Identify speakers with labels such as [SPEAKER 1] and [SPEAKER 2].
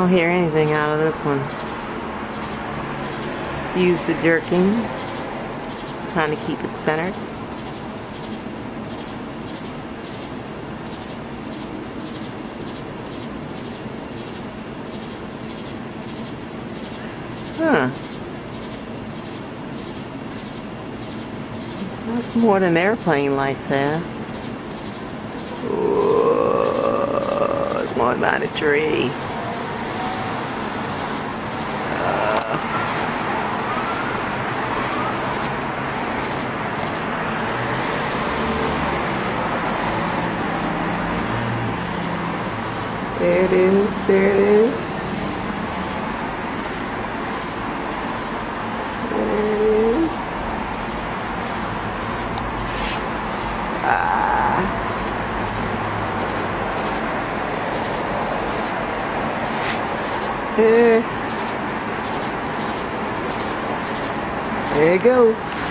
[SPEAKER 1] don't hear anything out of this one. Use the jerking, trying to keep it centered. Huh. That's more than airplane like that. Ooh, it's more than a tree. There it is, there it is. There you go.